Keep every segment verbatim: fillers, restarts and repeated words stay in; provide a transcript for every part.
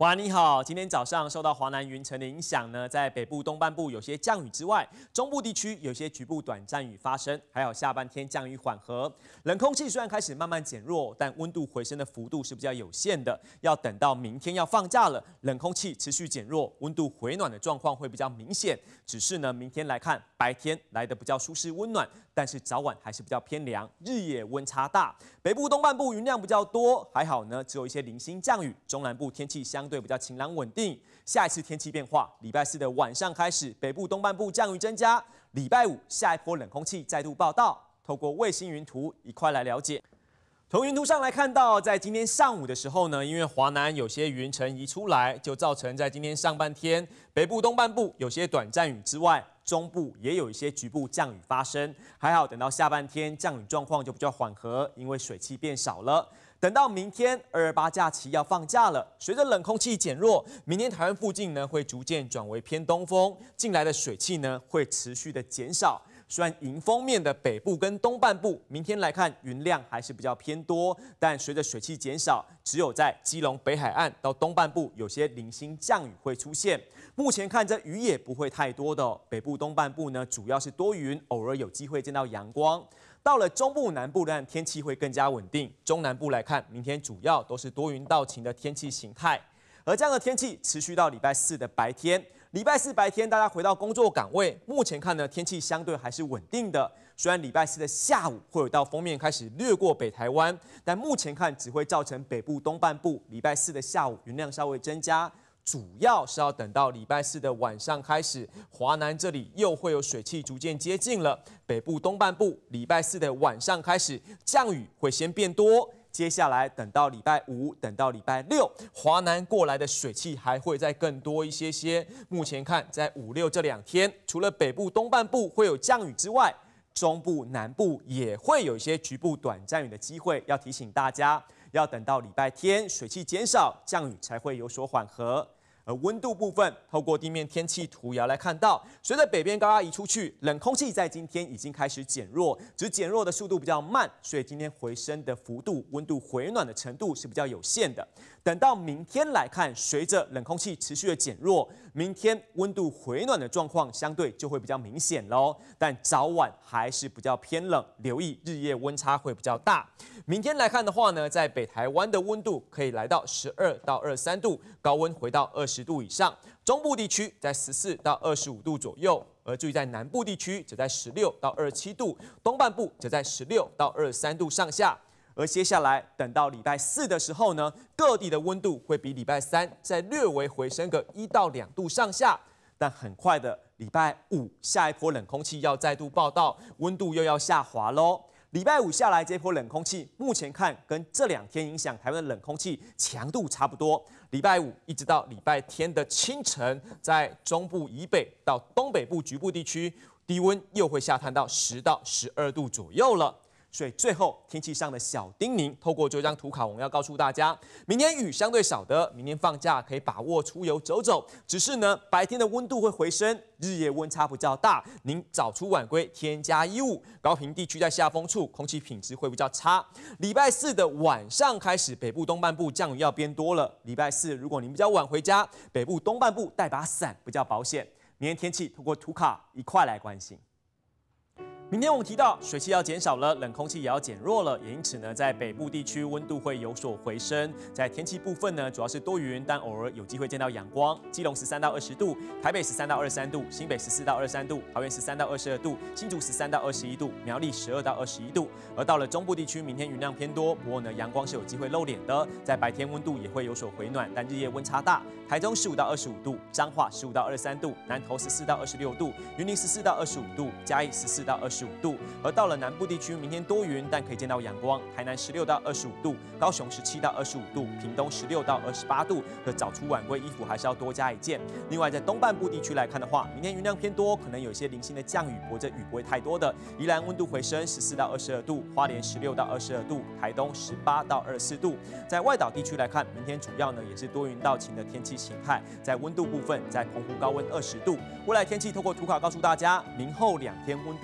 哇，你好！今天早上受到华南云层的影响呢，在北部东半部有些降雨之外，中部地区有些局部短暂雨发生，还有下半天降雨缓和。冷空气虽然开始慢慢减弱，但温度回升的幅度是比较有限的。要等到明天要放假了，冷空气持续减弱，温度回暖的状况会比较明显。只是呢，明天来看，白天来的比较舒适温暖，但是早晚还是比较偏凉，日夜温差大。北部东半部云量比较多，还好呢，只有一些零星降雨。中南部天气相对比较晴朗稳定。下一次天气变化，礼拜四的晚上开始，北部东半部降雨增加。礼拜五下一波冷空气再度报道。透过卫星云图一块来了解。从云图上来看到，在今天上午的时候呢，因为华南有些云层移出来，就造成在今天上半天北部东半部有些短暂雨之外，中部也有一些局部降雨发生。还好，等到下半天降雨状况就比较缓和，因为水汽变少了。等到明天二二八假期要放假了，随着冷空气减弱，明天台湾附近呢会逐渐转为偏东风，进来的水汽呢会持续的减少。虽然迎风面的北部跟东半部，明天来看云量还是比较偏多，但随着水汽减少，只有在基隆北海岸到东半部有些零星降雨会出现。目前看这雨也不会太多的、哦，北部东半部呢主要是多云，偶尔有机会见到阳光。到了中部南部呢，天气会更加稳定。中南部来看，明天主要都是多云到晴的天气形态，而这样的天气持续到礼拜四的白天。礼拜四白天，大家回到工作岗位，目前看呢，天气相对还是稳定的。虽然礼拜四的下午会有道锋面开始掠过北台湾，但目前看只会造成北部东半部礼拜四的下午云量稍微增加。主要是要等到礼拜四的晚上开始，华南这里又会有水汽逐渐接近了。北部东半部礼拜四的晚上开始，降雨会先变多。接下来等到礼拜五，等到礼拜六，华南过来的水汽还会再更多一些些。目前看，在五六这两天，除了北部东半部会有降雨之外，中部南部也会有一些局部短暂雨的机会。要提醒大家，要等到礼拜天水汽减少，降雨才会有所缓和。而温度部分，透过地面天气图也来看到，随着北边高压移出去，冷空气在今天已经开始减弱，只是减弱的速度比较慢，所以今天回升的幅度、温度回暖的程度是比较有限的。等到明天来看，随着冷空气持续的减弱，明天温度回暖的状况相对就会比较明显喽。但早晚还是比较偏冷，留意日夜温差会比较大。明天来看的话呢，在北台湾的温度可以来到十二到二十三度，高温回到二十度以上。中部地区在十四到二十五度左右，而注意在南部地区则在十六到二十七度，东半部则在十六到二十三度上下。而接下来等到礼拜四的时候呢，各地的温度会比礼拜三再略微回升个一到两度上下，但很快的礼拜五下一波冷空气要再度报到，温度又要下滑喽。礼拜五下来这波冷空气，目前看跟这两天影响台湾的冷空气强度差不多。礼拜五一直到礼拜天的清晨，在中部以北到东北部局部地区，低温又会下探到十到十二度左右了。所以最后天气上的小叮咛，透过这张图卡，我们要告诉大家，明天雨相对少的，明天放假可以把握出游走走。只是呢，白天的温度会回升，日夜温差比较大，您早出晚归，添加衣物。高屏地区在下风处，空气品质会比较差。礼拜四的晚上开始，北部东半部降雨要变多了。礼拜四如果您比较晚回家，北部东半部带把伞比较保险。明天天气透过图卡一块来关心。明天我们提到水汽要减少了，冷空气也要减弱了，也因此呢，在北部地区温度会有所回升。在天气部分呢，主要是多云，但偶尔有机会见到阳光。基隆十三到二十度，台北十三到二十三度，新北十四到二十三度，桃园十三到二十二度，新竹十三到二十一度，苗栗十二到二十一度。而到了中部地区，明天云量偏多，不过呢，阳光是有机会露脸的，在白天温度也会有所回暖，但日夜温差大。台中十五到二十五度，彰化十五到二十三度，南投十四到二十六度，云林十四到二十五度，嘉义十四到二十五度。而到了南部地区，明天多云，但可以见到阳光。台南十六到二十五度，高雄十七到二十五度，屏东十六到二十八度。而早出晚归，衣服还是要多加一件。另外，在东半部地区来看的话，明天云量偏多，可能有一些零星的降雨，不过这雨不会太多的。宜兰温度回升，十四到二十二度，花莲十六到二十二度，台东十八到二十四度。在外岛地区来看，明天主要呢也是多云到晴的天气形态。在温度部分，在澎湖高温二十度。未来天气透过图卡告诉大家，明后两天温度会有所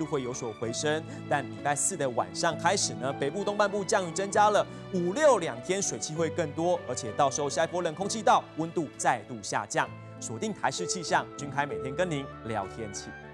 所回升，但礼拜四的晚上开始呢，北部东半部降雨增加了，五六两天水汽会更多，而且到时候下一波冷空气到，温度再度下降。锁定台视气象，君凯每天跟您聊天气。